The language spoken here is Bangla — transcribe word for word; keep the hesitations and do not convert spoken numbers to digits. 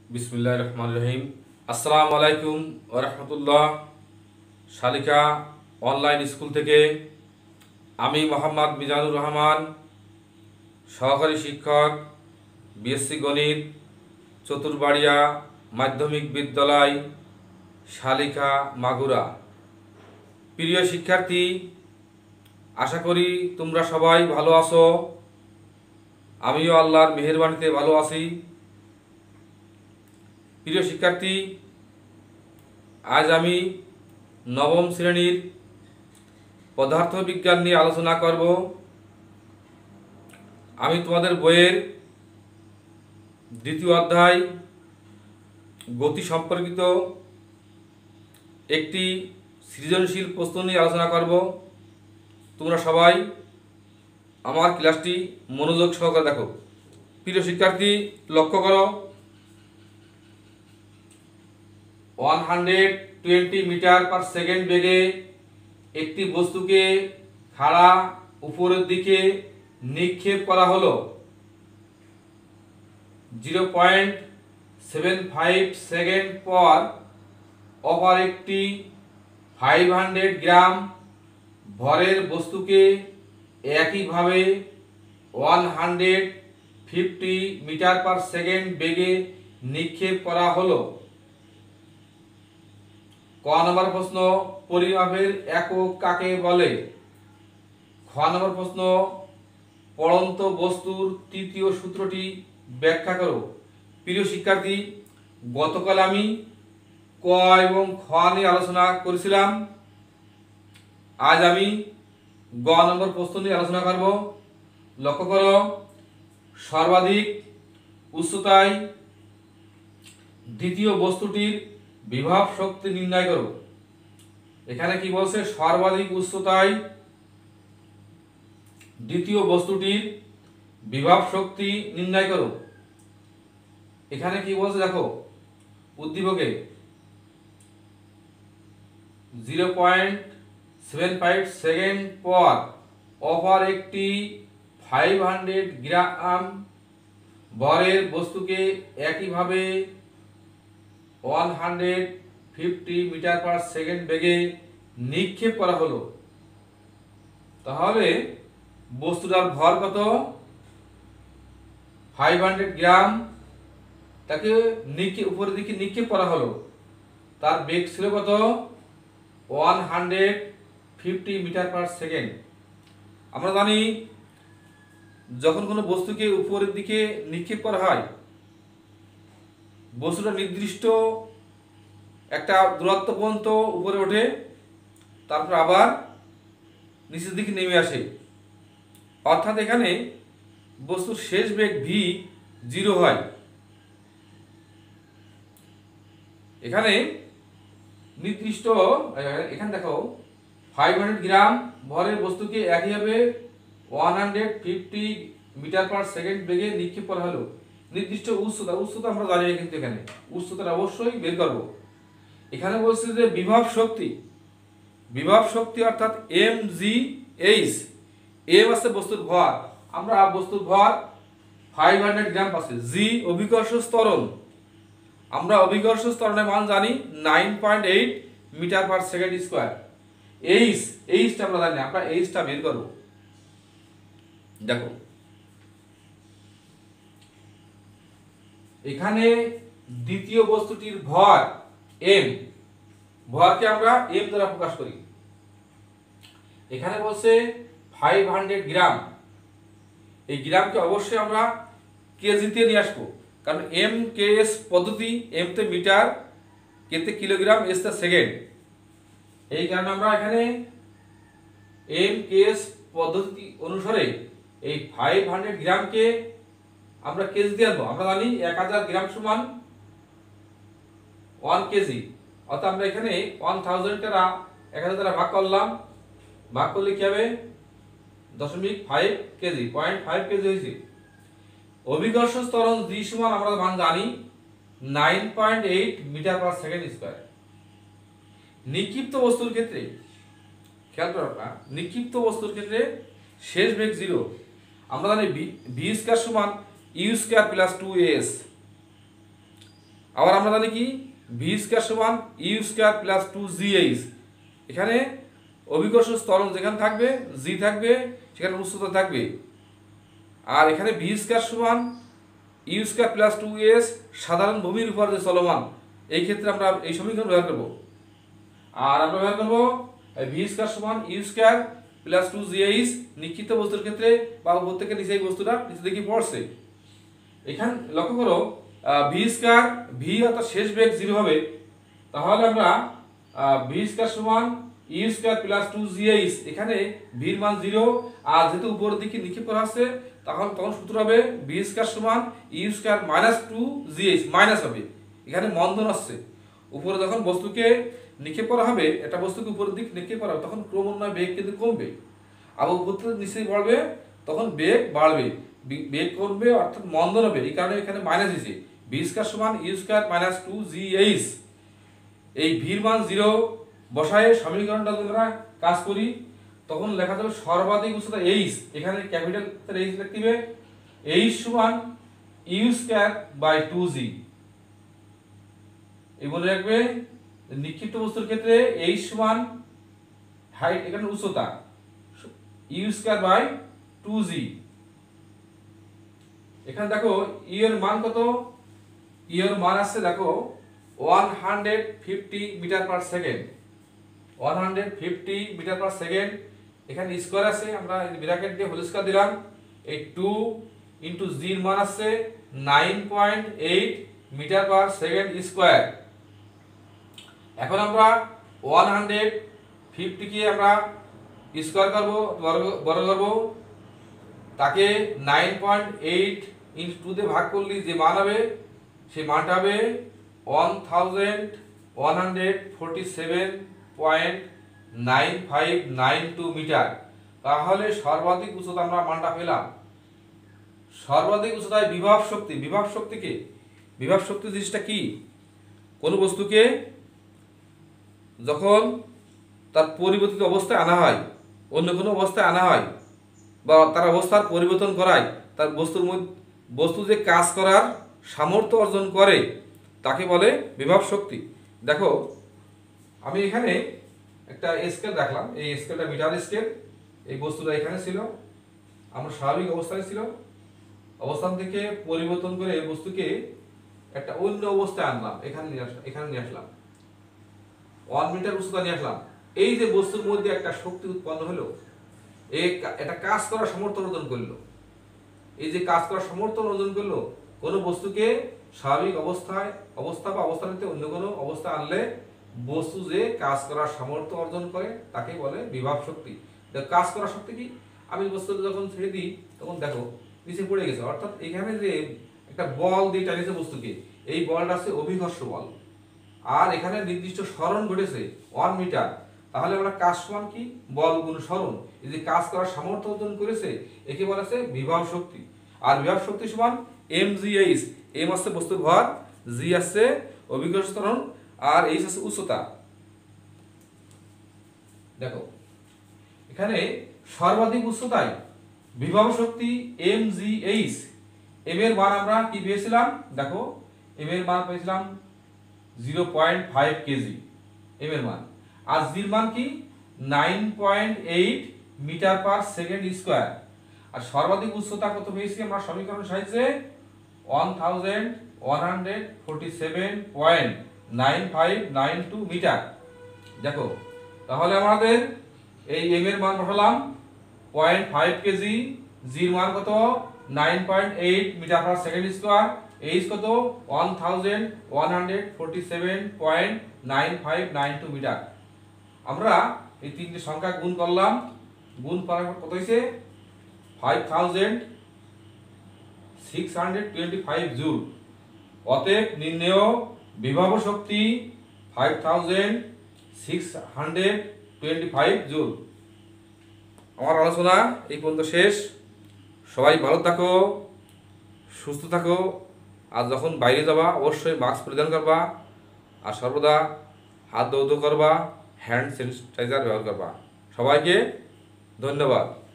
বিসমিল্লাহির রহমানির রহিম। আসসালামু আলাইকুম ওয়া রাহমাতুল্লাহ। শালিকা অনলাইন স্কুল থেকে আমি মোহাম্মদ মিজানুর রহমান, সহকারী শিক্ষক, বিএসসি গণিত, চতুরবাড়িয়া মাধ্যমিক বিদ্যালয়, শালিকা, মাগুরা। প্রিয় শিক্ষার্থী, আশা করি তোমরা সবাই ভালো আছো। আমিও আল্লাহর মেহেরবানিতে ভালো আছি। প্রিয় শিক্ষার্থী, আজ আমি নবম শ্রেণীর পদার্থবিজ্ঞান নিয়ে আলোচনা করব। আমি তোমাদের বইয়ের দ্বিতীয় অধ্যায় গতি সম্পর্কিত একটি সৃজনশীল প্রশ্ন নিয়ে আলোচনা করব। তোমরা সবাই আমার ক্লাসটি মনোযোগ সহকারে দেখো। প্রিয় শিক্ষার্থী, লক্ষ্য করো, one hundred twenty metre per second বেগে একটি বস্তুকে খাড়া উপরের দিকে নিক্ষেপ করা হলো। Zero point seven five second পর অপর একটি ফাইভ হান্ড্রেড গ্রাম ভরের বস্তুকে একইভাবে one hundred fifty metre per second বেগে নিক্ষেপ করা হলো। ক নম্বর প্রশ্ন, পরিমাপের একক কাকে বলে? খ নম্বর প্রশ্ন, পড়ন্ত বস্তুর তৃতীয় সূত্রটি ব্যাখ্যা করো। প্রিয় শিক্ষার্থী, গতকাল আমি ক এবং খ নিয়ে আলোচনা করেছিলাম। আজ আমি গ নম্বর প্রশ্ন নিয়ে আলোচনা করব। লক্ষ্য করো, সর্বাধিক উচ্চতায় দ্বিতীয় বস্তুটির বিভব শক্তি নির্ণয় করো। এখানে কি বলছে? সর্বাধিক উচ্চতায় দ্বিতীয় বস্তুটির বিভব শক্তি নির্ণয় করো। এখানে কি বলছে দেখো, উদ্দীপকে zero point seven five second পর অপর একটি ফাইভ হান্ড্রেড গ্রাম ভরের বস্তুকে একইভাবে one hundred fifty metre per second বেগে নিক্ষেপ করা হলো। তাহলে বস্তুটার ভর কত? ফাইভ হান্ড্রেড গ্রাম, তাকে নিক্ষেপ উপরের দিকে নিক্ষেপ করা হলো। তার বেগ ছিল কত? One hundred fifty metre per second. আমরা জানি যখন কোনো বস্তুকে উপরের দিকে নিক্ষেপ করা হয়, বস্তুটা নির্দিষ্ট একটা দূরত্ব পর্যন্ত উপরে ওঠে, তারপর আবার নিচের দিকে নেমে আসে। অর্থাৎ এখানে বস্তুর শেষ বেগ ভি জিরো হয়। এখানে নির্দিষ্ট এখানে দেখো, ফাইভ হান্ড্রেড গ্রাম ভরের বস্তুকে একইভাবে one hundred fifty metre per second বেগে নিক্ষেপ করা হলো। নির্দিষ্ট উচ্চতা, উচ্চতা আমরা জানি, কিন্তু এখানে উচ্চতাটা অবশ্যই বের করব। এখানে বলছে যে বিভব শক্তি, বিভব শক্তি অর্থাৎ এম জি এইচ। এম আছে বস্তুর ভর, আমরা বস্তুর ভর ফাইভ হান্ড্রেড গ্রাম পাচ্ছি। জি অভিকর্ষ ত্বরণ, আমরা অভিকর্ষ ত্বরণের মান জানি nine point eight metre per second square. H, এইচটা আমরা জানি, আমরা এইচটা বের করব। দেখো এখানে দ্বিতীয় বস্তুটির ভর এম, ভরকে আমরা এম দ্বারা প্রকাশ করি। এখানে বলছে ফাইভ হান্ড্রেড গ্রাম, এই গ্রামকে অবশ্যই আমরা কেজিতে নিয়ে আসবো, কারণ এম কে এস পদ্ধতি, এম তে মিটার, কে তে কিলোগ্রাম, এস তে সেকেন্ড। এই কারণে আমরা এখানে এম কে এস পদ্ধতি অনুসারে এই ফাইভ হান্ড্রেড গ্রামকে আমরা কেজি দিয়ে আনবো। আমরা জানি এক হাজার গ্রাম সমান ওয়ান কেজি, অর্থাৎ আমরা এখানে ওয়ান থাউজেন্ড টাকা এক হাজার দ্বারা ভাগ করলাম, ভাগ করলে কি হবে? দশমিক five KG, point five KG হয়েছে। অভিকর্ষ ত্বরণ জি সমান আমরা মান জানি nine point eight metre per second square. নিক্ষিপ্ত বস্তুর ক্ষেত্রে খেয়াল করো, নিক্ষিপ্ত বস্তুর ক্ষেত্রে শেষ বেগ জিরো। আমরা জানি ভি স্কয়ার সমান U square plus two S. আবার আমরা জানি কি ভি স্কয়ার সমান U square plus two G H. এখানে অভিকর্ষ ত্বরণ যেখানে থাকবে জি থাকবে, সেখানে উচ্চতা থাকবে। আর এখানে ভি স্কয়ার সমান U square plus two S সাধারণ ভূমির উপর যে চলমান, এই ক্ষেত্রে আমরা এই সমীকরণ ব্যবহার করব। আর আমরা ব্যবহার করব ভি স্কয়ার সমান U square plus two G H নিক্ষিপ্ত বস্তুর ক্ষেত্রে বা উপর থেকে নিচে এই বস্তুটা নিচে দিকে পড়ছে। এখানে লক্ষ্য করো ভি স্কয়ার ভি অর্থাৎ শেষ বেগ জিরো হবে, তাহলে আমরা ভি স্কয়ার সমান U square plus two G H, এখানে ভির মান জিরো আর যেহেতু উপরের দিকে নিক্ষেপ করা আছে তখন তখন সূত্র হবে ভি স্কয়ার সমান U square minus two G H, minus হবে, এখানে মন্দন আসছে। উপরে যখন বস্তুকে নিক্ষেপ করা হবে, একটা বস্তুকে উপরের দিকে নিক্ষেপ করা হবে, তখন ক্রমান্বয়ে বেগ কিন্তু কমবে, আবার উপর থেকে নিচে বাড়বে তখন বেগ বাড়বে, বেগ কমবে অর্থাৎ মন্দন হবে। এই কারণে এখানে মাইনাস দিয়েছে ভি স্কয়ার সমান U square minus two G H. এই ভির মান জিরো বসায় সমীকরণটা যদি আমরা কাজ করি তখন লেখা যাবে সর্বাধিক উচ্চতা এইচ, এখানে ক্যাপিটাল এইচ লিখতে হবে এইচ সমান U square by two G. এই বলে রাখবে নিক্ষিপ্ত বস্তুর ক্ষেত্রে এইচ সমান হাইট, এখানে উচ্চতা U square by two G. এখানে দেখো ইউ এর মান কত, ইউ এর মান আছে দেখো one hundred fifty metre per second, one hundred fifty metre per second. এখানে স্কয়ার আছে, আমরা ব্র্যাকেট দিয়ে হোল স্কয়ার দিলাম। এই টু ইন্টু জির মান আছে nine point eight metre per second square. এখন আমরা ওয়ান হান্ড্রেড ফিফটি কে আমরা স্কয়ার করবো, বর্গ করবো, তাকে nine point eight into two দিয়ে ভাগ করলে যে মান হবে সেই মানটা হবে one thousand one hundred forty seven point nine five nine two metre. তাহলে সর্বাধিক উচ্চতা আমরা মানটা পেলাম। সর্বাধিক উচ্চতায় বিভব শক্তি, বিভব শক্তিকে বিভব শক্তি জিনিসটা কি, কোন বস্তুকে যখন তার পরিবর্তিত অবস্থায় আনা হয়, অন্য কোনো অবস্থায় আনা হয় বা তার অবস্থার পরিবর্তন করায়, তার বস্তুর মধ্যে বস্তু যে কাজ করার সামর্থ্য অর্জন করে তাকে বলে বিভব শক্তি। দেখো আমি এখানে একটা স্কেল রাখলাম, এই স্কেলটা মিটার স্কেল, এই বস্তুটা এখানে ছিল, আমরা স্বাভাবিক অবস্থায় ছিল, অবস্থান থেকে পরিবর্তন করে এই বস্তুকে একটা অন্য অবস্থায় আনলাম, এখানে নিয়ে আসলাম, এখানে নিয়ে আসলাম, ওয়ান মিটার উচ্চতা নিয়ে আসলাম। এই যে বস্তুর মধ্যে একটা শক্তি উৎপন্ন হলো, এটা কাজ করার সামর্থ্য অর্জন করলো। এই যে কাজ করার সামর্থ্য অর্জন করলো, কোনো বস্তুকে স্বাভাবিক অবস্থায় অবস্থা বা অবস্থানিতে অন্য কোনো অবস্থা আনলে বস্তু যে কাজ করার সামর্থ্য অর্জন করে তাকে বলে বিভব শক্তি। কাজ করার শক্তি কি, আমি বস্তুটা যখন ছেড়ে দিই তখন দেখো নিচে পড়ে গেছে, অর্থাৎ এখানে যে একটা বল দিয়ে টানিয়েছে বস্তুকে, এই বলটা আছে অভিকর্ষ বল, আর এখানে নির্দিষ্ট সরণ ঘটেছে ওয়ান মিটার। তাহলে আমরা কাজ সমান কি, বল গুণ সরণ, এই যে কাজ করার সামর্থ্য অর্জন করেছে একে বলা আছে বিভব শক্তি। আর বিভব শক্তি সমান এম জি এইচ, এম আছে বস্তুর ভর, জি আছে অভিকর্ষ ত্বরণ, আর এইচ আছে উচ্চতা। দেখো এখানে সর্বাধিক উচ্চতায় বিভব শক্তি এম জি এইচ, এম এর মান আমরা কি পেয়েছিলাম, দেখো এম এর মান পেয়েছিলাম zero point five KG M এর মান, আর জির মান কি nine point eight metre per second square. আর সর্বাধিক উচ্চতা কত পেয়েছি আমরা সমীকরণ সাহায্যে one thousand one hundred forty seven point nine five nine two metre. দেখো তাহলে আমাদের এই এম এর মান বসালাম পয়েন্ট ফাইভ কেজি, জির মান কত nine point eight metre per second square, H কত one thousand one hundred forty seven point nine five nine two metre. আমরা এই তিনটি সংখ্যা গুণ করলাম, গুণ করার পর কত হয়েছে five thousand six hundred twenty five joule. অতএব নির্ণেয় বিভব শক্তি five thousand six hundred twenty five joule. আমার আলোচনা এই পর্যন্ত শেষ। সবাই ভালো থাকো, সুস্থ থাকো, আর যখন বাইরে যাবা অবশ্যই মাস্ক পরিধান করবা, আর সর্বদা হাত ধৌত করবা, হ্যান্ড স্যানিটাইজার ব্যবহার করবা। সবাইকে ধন্যবাদ।